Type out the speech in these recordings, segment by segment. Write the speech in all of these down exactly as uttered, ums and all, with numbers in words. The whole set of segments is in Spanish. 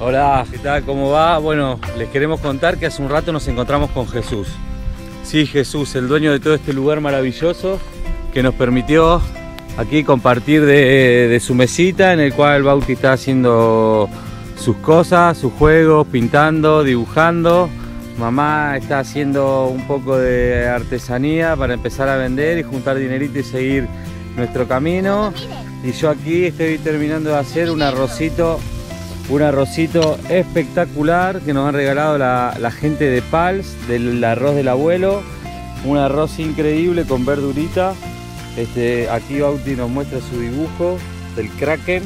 Hola, ¿qué tal? ¿Cómo va? Bueno, les queremos contar que hace un rato nos encontramos con Jesús. Sí, Jesús, el dueño de todo este lugar maravilloso que nos permitió aquí compartir de, de su mesita, en el cual Bauti está haciendo sus cosas, sus juegos, pintando, dibujando. Mamá está haciendo un poco de artesanía para empezar a vender y juntar dinerito y seguir nuestro camino. Y yo aquí estoy terminando de hacer un arrocito, un arrocito espectacular que nos han regalado la, la gente de Pals, del arroz del abuelo. Un arroz increíble con verdurita. Este, aquí Bauti nos muestra su dibujo del Kraken.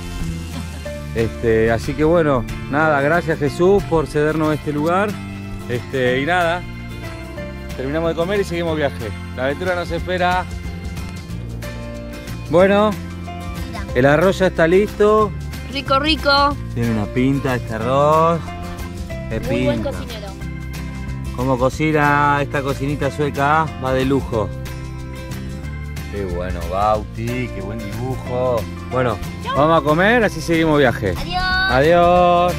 Este, así que bueno, nada, gracias Jesús por cedernos este lugar. Este, y nada, terminamos de comer y seguimos viaje. La aventura nos espera. Bueno, el arroz ya está listo. Rico, rico. Tiene una pinta este arroz. Qué Muy pinta. buen cocinero. Como cocina esta cocinita sueca, va de lujo. Qué bueno, Bauti, qué buen dibujo. Bueno, vamos a comer, así seguimos viaje. Adiós. Adiós.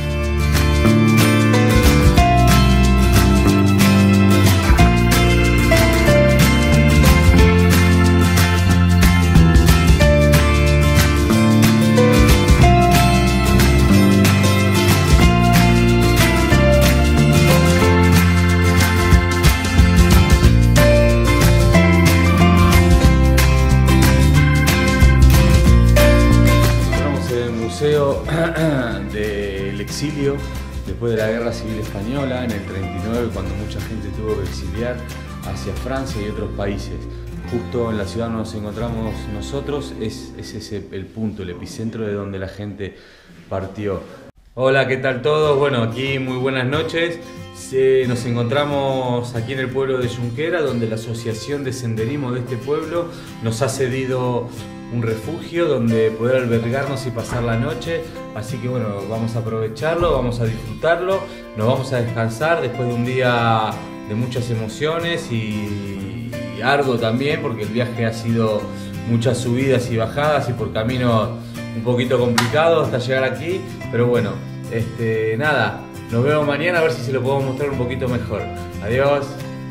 Del exilio después de la Guerra Civil Española en el treinta y nueve, cuando mucha gente tuvo que exiliar hacia Francia y otros países. Justo en la ciudad donde nos encontramos nosotros es, es ese el punto, el epicentro de donde la gente partió. Hola, ¿qué tal todos? Bueno, aquí muy buenas noches. Se, nos encontramos aquí en el pueblo de Junquera, donde la Asociación de Senderismo de este pueblo nos ha cedido un refugio donde poder albergarnos y pasar la noche. Así que bueno, vamos a aprovecharlo, vamos a disfrutarlo, nos vamos a descansar después de un día de muchas emociones y, y arduo también, porque el viaje ha sido muchas subidas y bajadas y por caminos un poquito complicados hasta llegar aquí, pero bueno, este, nada, nos vemos mañana a ver si se lo podemos mostrar un poquito mejor. Adiós.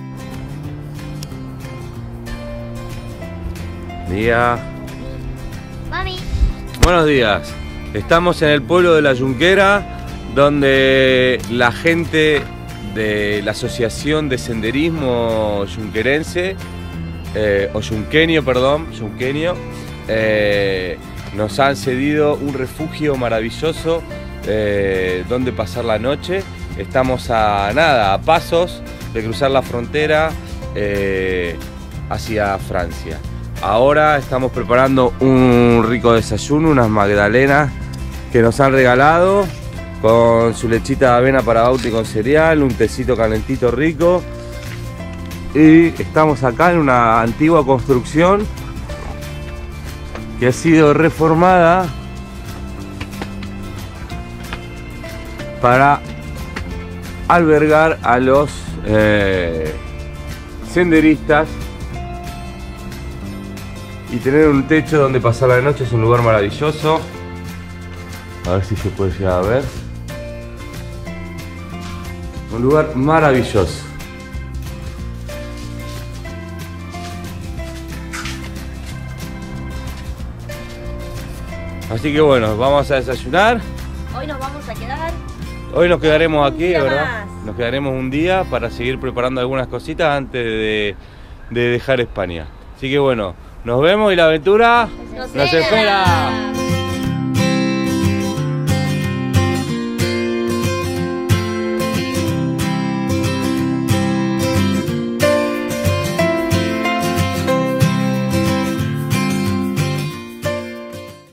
Día. Mami. Buenos días. Estamos en el pueblo de la Junquera, donde la gente de la Asociación de Senderismo Junquerense, eh, o Junqueño, perdón, Junqueño, eh, nos han cedido un refugio maravilloso eh, donde pasar la noche. Estamos a nada, a pasos de cruzar la frontera eh, hacia Francia. Ahora estamos preparando un rico desayuno, unas magdalenas que nos han regalado con su lechita de avena para Bauti con cereal, un tecito calentito rico. Y estamos acá en una antigua construcción que ha sido reformada para albergar a los eh, senderistas y tener un techo donde pasar la noche. Es un lugar maravilloso. A ver si se puede llegar a ver. Un lugar maravilloso. Así que bueno, vamos a desayunar. Hoy nos vamos a quedar. Hoy nos quedaremos aquí, día ¿verdad? más. Nos quedaremos un día para seguir preparando algunas cositas antes de, de dejar España. Así que bueno, nos vemos y la aventura Nos nos espera.